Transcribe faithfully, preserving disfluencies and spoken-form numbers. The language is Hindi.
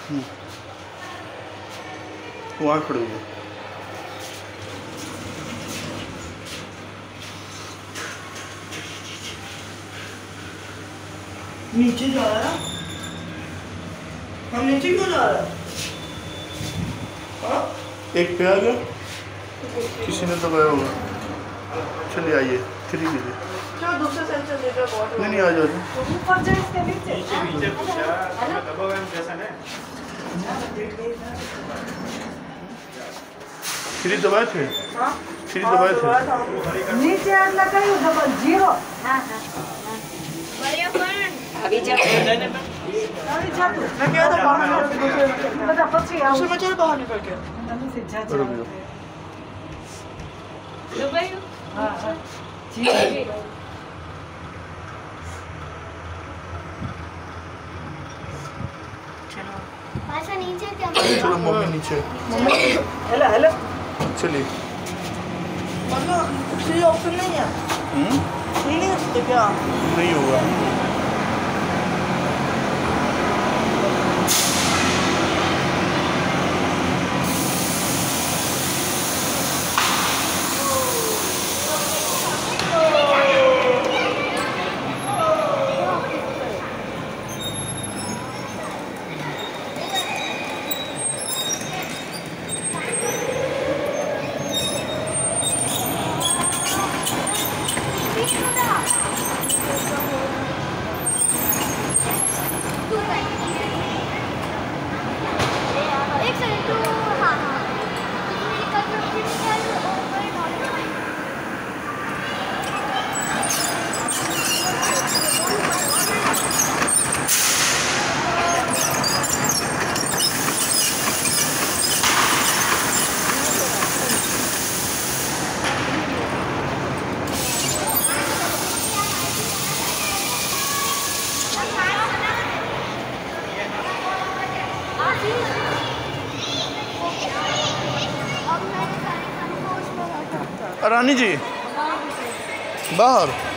वहाँ खड़े हुए नीचे जा रहा है। हम नीचे क्यों जा रहे हैं? एक पे आ गया, किसी ने दबाया होगा। चलिए आइए, थ्री लीजिए। चलो दूसरे साइड से ले जाओ। नहीं नहीं आ जाओ। ऊपर जाए इसके नीचे। नीचे नीचे पूछा दबाव है जैसा है। थ्री दबाए थे? हाँ थ्री दबाए थे। नीचे आग लगाई डबल जीरो। हाँ हाँ अभी जब अभी जा तू। मैं क्या था बाहर निकल बता पक्षी आओ उसमें चल बाहर निकल के अंदर से जा जा दुबई हां हां जी चलो पासा नीचे क्या चलो मम्मी नीचे। मम्मी हेलो हेलो चलिए। मम्मी फ्री ऑप्शन नहीं है। हम्म फ्री नहीं है क्या? नहीं होगा। रानी जी बाहर